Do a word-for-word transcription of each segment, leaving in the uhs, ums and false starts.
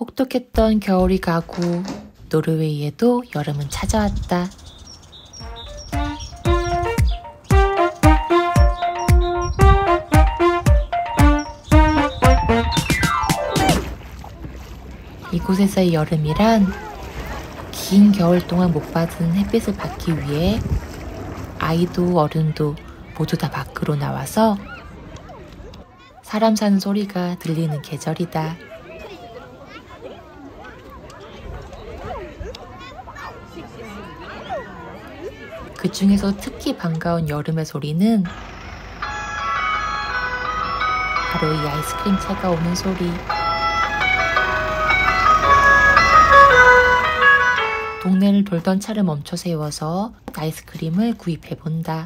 혹독했던 겨울이 가고 노르웨이에도 여름은 찾아왔다. 이곳에서의 여름이란 긴 겨울 동안 못 받은 햇빛을 받기 위해 아이도 어른도 모두 다 밖으로 나와서 사람 사는 소리가 들리는 계절이다. 그 중에서 특히 반가운 여름의 소리는 바로 이 아이스크림 차가 오는 소리. 동네를 돌던 차를 멈춰 세워서 아이스크림을 구입해 본다.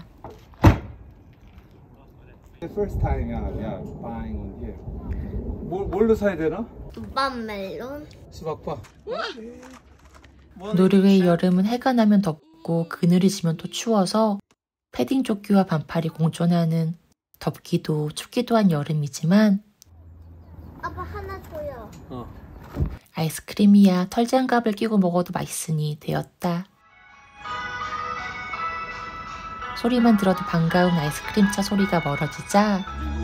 First time, yeah, yeah, buying on here. 뭘, 뭘로 사야 되나? 수박 멜론. 수박바. 노르웨이 여름은 해가 나면 덥고 그늘이 지면 또 추워서 패딩 조끼와 반팔이 공존하는 덥기도 춥기도 한 여름이지만 아빠 하나 줘요. 어. 아이스크림이야 털장갑을 끼고 먹어도 맛있으니 되었다. 소리만 들어도 반가운 아이스크림차 소리가 멀어지자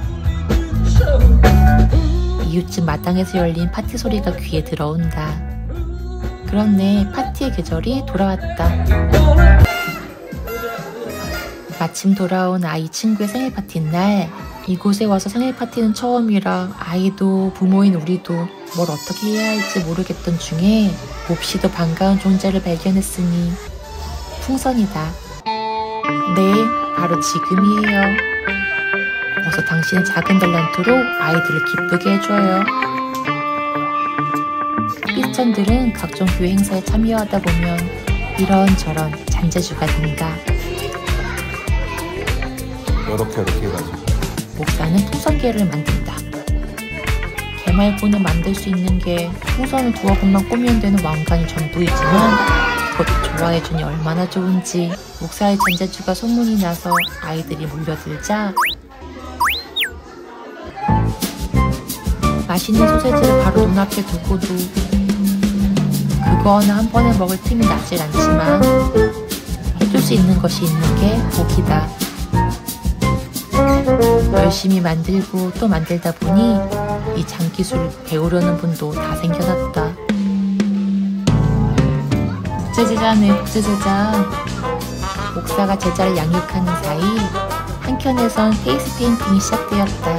이웃집 마당에서 열린 파티 소리가 귀에 들어온다. 그렇네, 파티의 계절이 돌아왔다. 마침 돌아온 아이 친구의 생일 파티인 날 이곳에 와서 생일 파티는 처음이라 아이도 부모인 우리도 뭘 어떻게 해야 할지 모르겠던 중에 몹시도 반가운 존재를 발견했으니 풍선이다. 네, 바로 지금이에요. 어서 당신의 작은 달란트로 아이들을 기쁘게 해줘요. 크리스천들은 각종 교회 행사에 참여하다 보면 이런저런 잔재주가 든다. 이렇게 이렇게 해가지고 목사는 풍선개를 만든다. 개 말고는 만들 수 있는 게 풍선을 두어 번만 꾸미면 되는 왕관이 전부이지만 그것도 좋아해주니 얼마나 좋은지. 목사의 잔재주가 소문이 나서 아이들이 몰려들자 맛있는 소세지를 바로 눈앞에 두고도 그거 하나 한 번에 먹을 틈이 나질 않지만 해줄 수 있는 것이 있는 게 복이다. 열심히 만들고 또 만들다 보니 이 장기술을 배우려는 분도 다 생겨났다. 국제제자네, 국제제자. 목사가 제자를 양육하는 사이 한켠에선 페이스 페인팅이 시작되었다.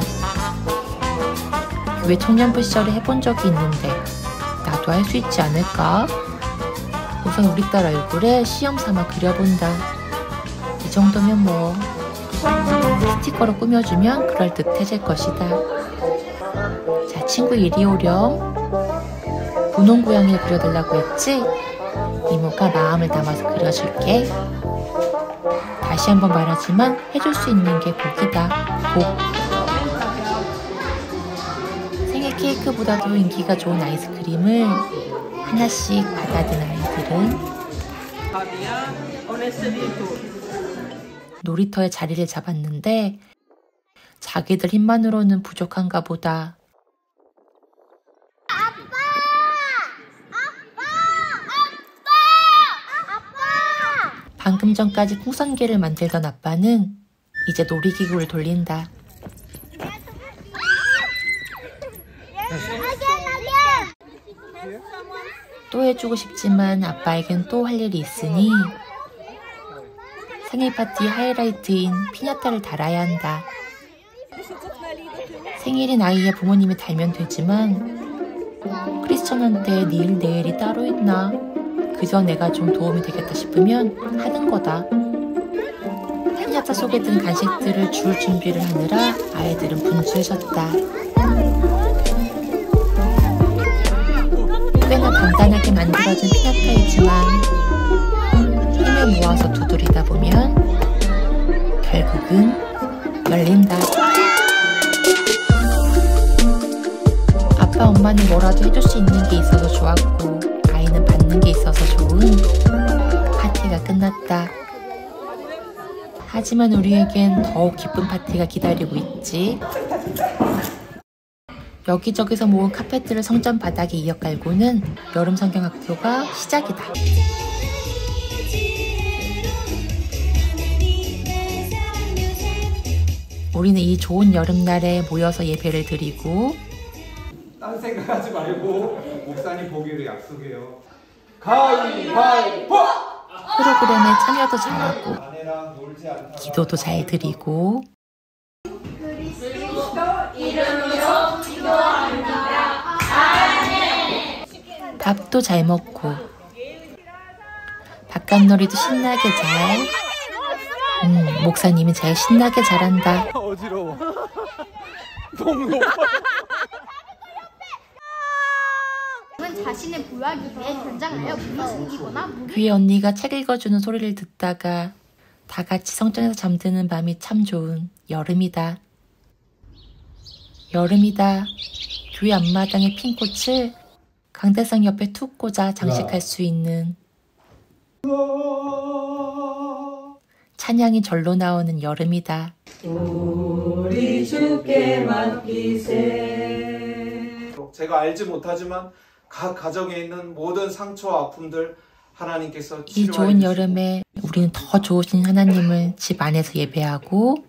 교회 청년부 시절에 해본 적이 있는데 나도 할 수 있지 않을까? 우선 우리 딸 얼굴에 시험 삼아 그려본다. 이 정도면 뭐 스티커로 꾸며주면 그럴듯해질 것이다. 자, 친구 이리 오렴. 분홍 고양이를 그려달라고 했지? 이모가 마음을 담아서 그려줄게. 다시 한번 말하지만 해줄 수 있는 게 복이다. 복. 생일 케이크보다도 인기가 좋은 아이스크림을 하나씩 받아든 아이들은 놀이터에 자리를 잡았는데 자기들 힘만으로는 부족한가 보다. 아빠! 아빠! 아빠! 아빠! 방금 전까지 풍선개를 만들던 아빠는 이제 놀이기구를 돌린다. 또 해주고 싶지만 아빠에겐 또 할 일이 있으니 생일 파티 하이라이트인 피냐타를 달아야 한다. 생일인 아이의 부모님이 달면 되지만 크리스천한테 니일 내일이 따로 있나? 그저 내가 좀 도움이 되겠다 싶으면 하는 거다. 피냐타 속에 든 간식들을 줄 준비를 하느라 아이들은 분주해졌다. 꽤나 단단하게 만들어진 피냐타이지만 힘을 모아서 두드리다 보면 결국은 열린다. 아빠 엄마는 뭐라도 해줄 수 있는 게 있어서 좋았고 아이는 받는 게 있어서 좋은 파티가 끝났다. 하지만 우리에겐 더욱 기쁜 파티가 기다리고 있지. 여기저기서 모은 카펫들을 성전 바닥에 이어 깔고는 여름 성경학교가 시작이다. 우리는 이 좋은 여름날에 모여서 예배를 드리고 딴 생각하지 말고 목사님 보기를 약속해요. 가위바위보! 프로그램에 참여도 잘하고 아내랑 놀지 않다가 기도도 잘 드리고 밥도 잘 먹고 바깥놀이도 신나게 잘 음, 목사님이 제일 신나게 잘한다. 어지러워. 너무 높아. 자신의 부하기 위해 견장하여 물을 숨기거나 물을 귀에 언니가 책 읽어주는 소리를 듣다가 다 같이 성전에서 잠드는 밤이 참 좋은 여름이다. 여름이다. 교회 앞마당에 핀 꽃을 강대상 옆에 툭 꽂아 장식할 수 있는 찬양이 절로 나오는 여름이다. 우리 주께 맡기세. 제가 알지 못하지만 각 가정에 있는 모든 상처와 아픔들 하나님께서 이 치료해 좋은 주시고 여름에 우리는 더 좋으신 하나님을 집 안에서 예배하고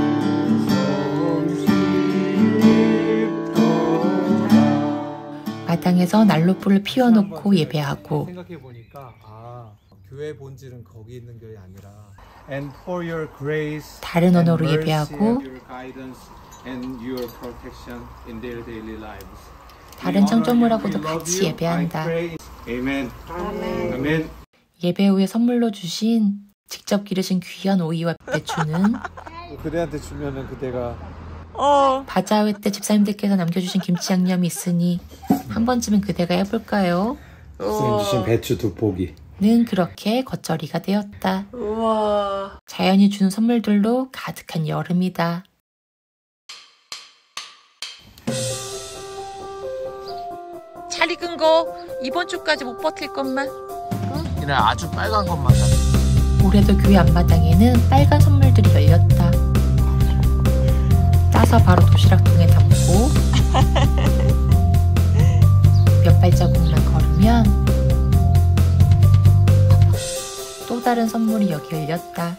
마당에서 난로불을 피워놓고 예배하고 생각해 보니까 아 교회 본질은 거기 있는 게 아니라 And for your grace, 다른 and 언어로 mercy 예배하고 and your guidance and your protection in their daily lives. 다른 창조물하고도 같이 예배한다. 아멘. 아멘. 예배 후에 선물로 주신 직접 기르신 귀한 오이와 배추는 그대한테 주면은 그대가 바자회 때 집사님들께서 남겨주신 김치 양념이 있으니 한 번쯤은 그대가 해볼까요? 선생님 주신 배추 두 포기. 는 그렇게 겉절이가 되었다. 우와. 자연이 주는 선물들로 가득한 여름이다. 잘 익은 거 이번 주까지 못 버틸 것만. 이날 아주 빨간 것만 사. 올해도 교회 앞마당에는 빨간 선물들이 열렸다. 따서 바로 도시락통에 담고 몇 발자국만 걸으면 또 다른 선물이 여기 열렸다.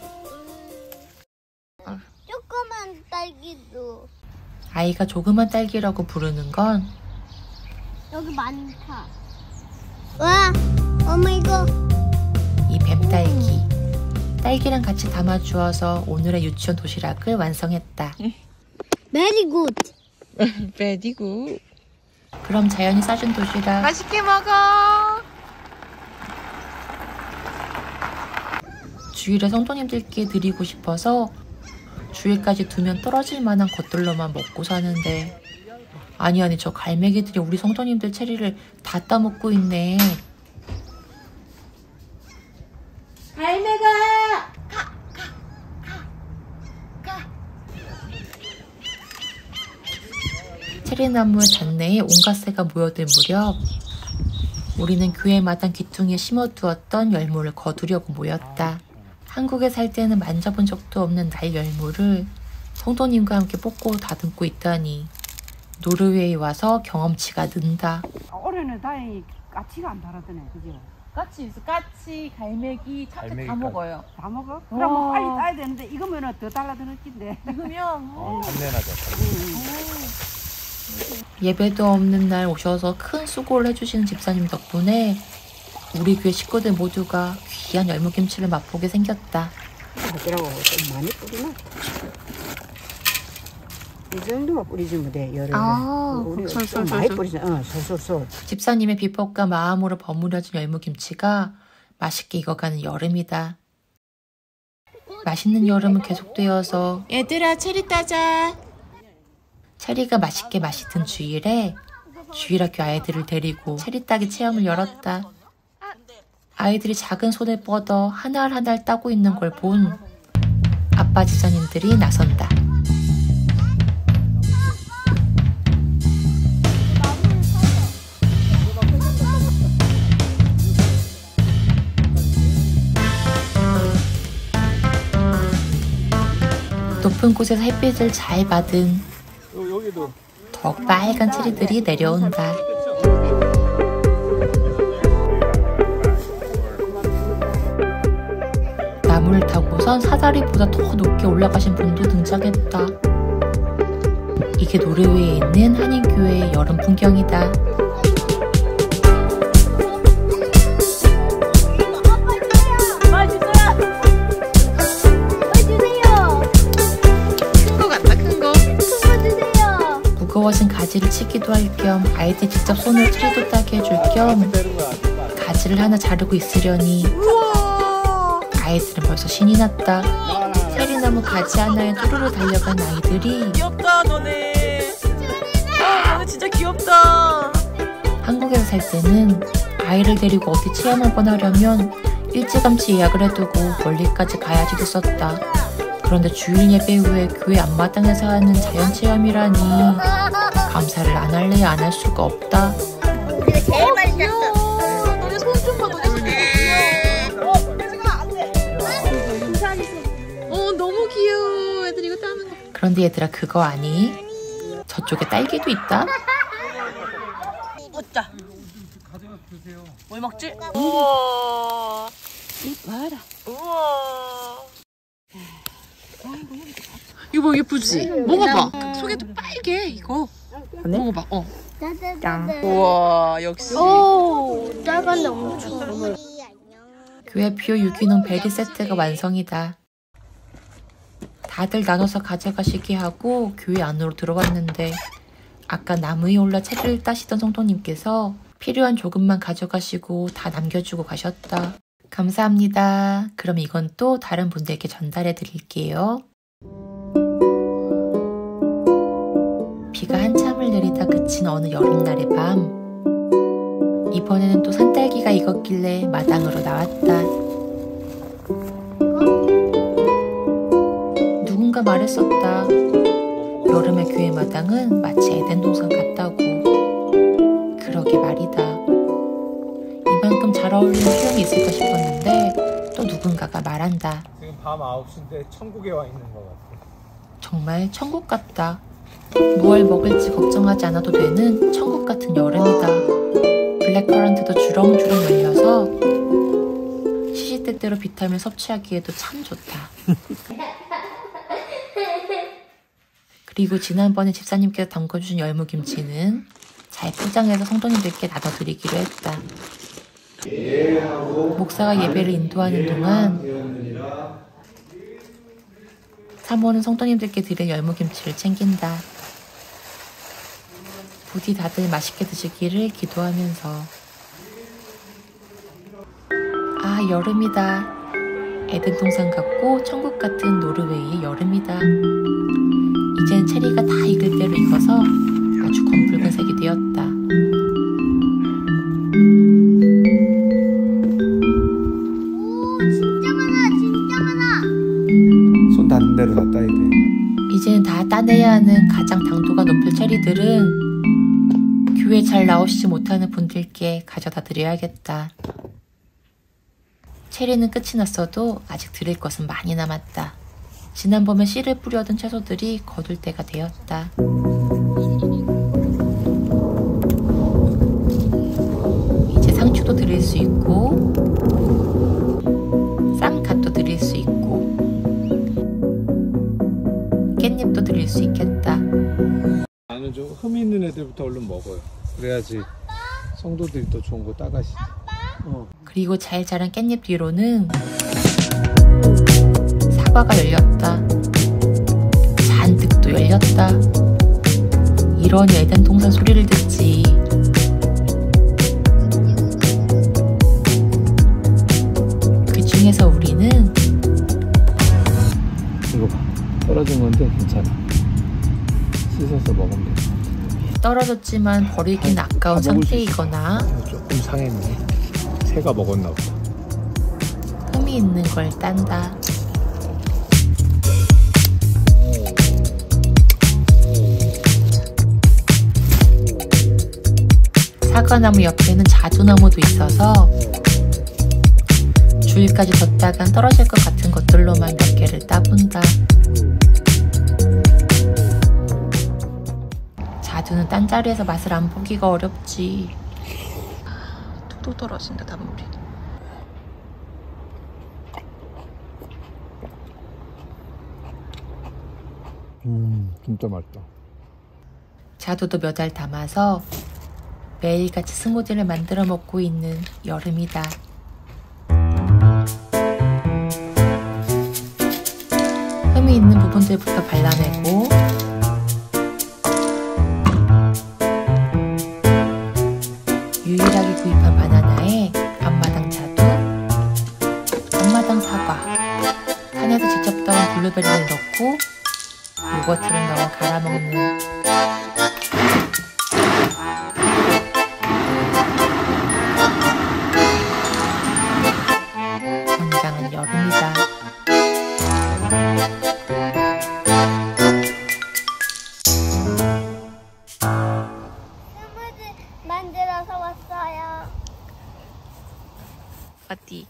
조그만 딸기도 아이가 조그만 딸기라고 부르는 건 여기 많다. 와, 어머이고. 이 뱀딸기. 딸기랑 같이 담아주어서 오늘의 유치원 도시락을 완성했다. Very good. 베디구. 그럼 자연이 싸준 도시락 맛있게 먹어. 주일에 성도님들께 드리고 싶어서 주일까지 두면 떨어질 만한 것들로만 먹고 사는데 아니 아니 저 갈매기들이 우리 성도님들 체리를 다 따먹고 있네. 갈매가. 체리나무 잔내에 온갖 새가 모여들 무렵 우리는 교회 마당 귀퉁이에 심어두었던 열무를 거두려고 모였다. 한국에 살 때는 만져본 적도 없는 날 열무를 성도님과 함께 뽑고 다듬고 있다니 노르웨이 와서 경험치가 는다. 올해는 다행히 까치가 안 달았더네, 그죠? 까치 있어. 까치, 갈매기, 참치 다 먹어요. 다 먹어? 그럼 빨리 따야 되는데 이거면은 더 달라드는 낀데. 익으면 단내나죠. 예배도 없는 날 오셔서 큰 수고를 해주시는 집사님 덕분에 우리 교회 식구들 모두가 귀한 열무김치를 맛보게 생겼다. 어쩌라고 좀 많이 뿌리나? 이 정도만 뿌리주면 돼, 여름에. 아, 우리 솔솔, 좀 솔솔. 많이 뿌리자. 어, 솔솔솔. 집사님의 비법과 마음으로 버무려진 열무김치가 맛있게 익어가는 여름이다. 맛있는 여름은 계속되어서 얘들아 체리 따자. 체리가 맛있게 마시던 주일에 주일학교 아이들을 데리고 체리 따기 체험을 열었다. 아이들이 작은 손에 뻗어 한 알 한 알 따고 있는 걸 본 아빠 집사님들이 나선다. 높은 곳에서 햇빛을 잘 받은 여기도 먹빨간 체리들이 내려온다. 나무를 타고선 사다리보다 더 높게 올라가신 분도 등장했다. 이게 노르웨이에 있는 한인교회의 여름 풍경이다. 무거워진 가지를 치기도 할 겸 아이들 직접 손으로 트리도 따게 해줄 겸 가지를 하나 자르고 있으려니 아이들은 벌써 신이 났다. 체리나무 가지 하나에 뚜루루 달려간 아이들이 귀엽다 너네. 아, 너네 진짜 귀엽다. 한국에서 살 때는 아이를 데리고 어디 체험 한번 하려면 일찌감치 예약을 해두고 멀리까지 가야지 됐었다. 그런데 주일 예배 후에 교회 앞마당에서 하는 자연체험이라니 감사를 안 할래야 안 할 수가 없다. 우리가 제일 많이 잤어. 너네 손 좀 봐. 너네 손 귀여워. 어, 내가 안 돼. 어, 너무 귀여워. 애들 이거 따는 거. 그런데 얘들아 그거 아니? 저쪽에 딸기도 있다? 웃자. 뭘 먹지? 우와. 이 봐라. 우와. 이거 뭐 예쁘지? 먹어봐. 속에도 빨개 이거. 먹어봐. 어. 짠. 우와 역시. 오, 작은데 엄청. 교회 뷰 유기농 베리 세트가 완성이다. 다들 나눠서 가져가시게 하고 교회 안으로 들어왔는데 아까 나무 위에 올라 체리를 따시던 성도님께서 필요한 조금만 가져가시고 다 남겨주고 가셨다. 감사합니다. 그럼 이건 또 다른 분들께 전달해 드릴게요. 비가 한참을 내리다 그친 어느 여름날의 밤, 이번에는 또 산딸기가 익었길래 마당으로 나왔다. 누군가 말했었다. 여름의 교회 마당은 마치 에덴 동산 같다고. 그러게 말이다. 이만큼 잘 어울리는 표현이 있을까 싶었는데 또 누군가가 말한다. 지금 밤 아홉 시인데 천국에 와 있는 것 같아. 정말 천국 같다. 뭘 먹을지 걱정하지 않아도 되는 천국 같은 여름이다. 블랙커런트도 주렁주렁 열려서 시시때때로 비타민 섭취하기에도 참 좋다. 그리고 지난번에 집사님께서 담궈주신 열무김치는 잘 포장해서 성도님들께 나눠드리기로 했다. 목사가 예배를 인도하는 동안 사모는 성도님들께 드릴 열무김치를 챙긴다. 부디 다들 맛있게 드시기를 기도하면서. 아, 여름이다. 에덴 동산 같고 천국 같은 노르웨이의 여름이다. 이젠 체리가 다 익을 대로 익어서 아주 검붉은색이 되었다. 오, 진짜 많아, 진짜 많아. 손 닿는 대로 다 따야 돼. 이제는 다 따내야 하는 가장 당도가 높을 체리들은 교회 잘 나오시지 못하는 분들께 가져다 드려야겠다. 체리는 끝이 났어도 아직 드릴 것은 많이 남았다. 지난번에 씨를 뿌려둔 채소들이 거둘 때가 되었다. 이제 상추도 드릴 수 있고 쌈갓도 드릴 수 있고 깻잎도 드릴 수 있겠다. 나는 좀 흠 있는 애들부터 얼른 먹어요. 그래야지 성도들이 더 좋은 거 따가시지. 어. 그리고 잘 자란 깻잎 뒤로는 사과가 열렸다. 잔뜩 또 열렸다. 이런 에덴 동산 소리를 듣지. 그 중에서 우리는 이거 봐. 떨어진 건데 괜찮아. 씻어서 먹으면 돼. 떨어졌지만 버리긴 다- 아까운 다 먹을 수 상태이거나 조금 상했네. 새가 먹었나 보다. 흠이 있는 걸 딴다. 사과나무 옆에는 자두나무도 있어서 주일까지 뒀다간 떨어질 것 같은 것들로만 몇 개를 따본다. 나이도는 딴 자리에서 맛을 안 보기가 어렵지. 뚝뚝 떨어진다 단물이. 음, 진짜 맛있다. 자두도 몇 알 담아서 매일같이 스무디를 만들어 먹고 있는 여름이다. 흠이 있는 부분들부터 발라내고 유일하게 구입한 바나나에 앞마당 자두, 앞마당 사과, 산에서 직접 따온 블루베리를 넣고 요거트를 넣어 갈아먹는 건강한 여름이다. 스무디 만들어서 왔어요. 어디?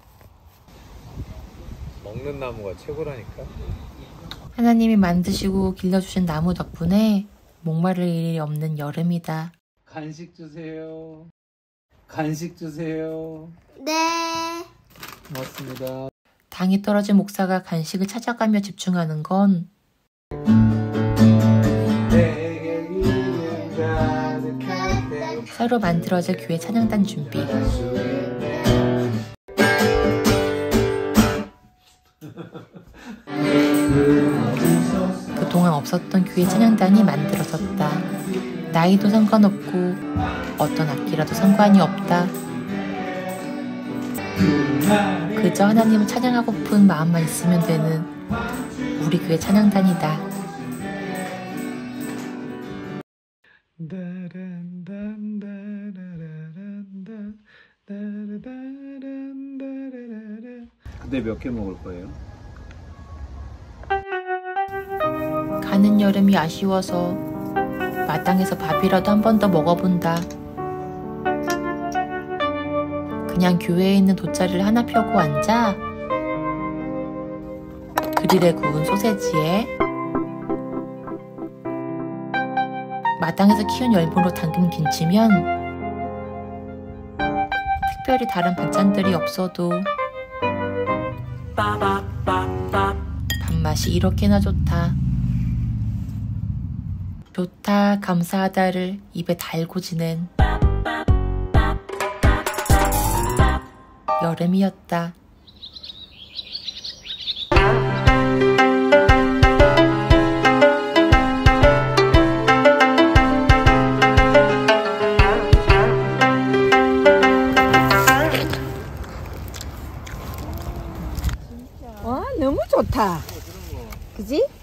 먹는 나무가 최고라니까. 하나님이 만드시고 길러주신 나무 덕분에 목마를 일이 없는 여름이다. 간식 주세요. 간식 주세요. 네. 고맙습니다. 당이 떨어진 목사가 간식을 찾아가며 집중하는 건 내게 기름 가득할 때 새로 만들어질 교회 찬양단 준비. 그동안 없었던 교회 찬양단이 만들어졌다. 나이도 상관없고 어떤 악기라도 상관이 없다. 그저 하나님을 찬양하고픈 마음만 있으면 되는 우리 교회 찬양단이다. 근데 몇 개 먹을 거예요? 가는 여름이 아쉬워서 마당에서 밥이라도 한 번 더 먹어본다. 그냥 교회에 있는 돗자리를 하나 펴고 앉아 그릴에 구운 소세지에 마당에서 키운 열무로 담근 김치면 특별히 다른 반찬들이 없어도 밥맛이 이렇게나 좋다. 좋다 감사하다를 입에 달고 지낸 여름이었다. 와, 너무 좋다. 그지?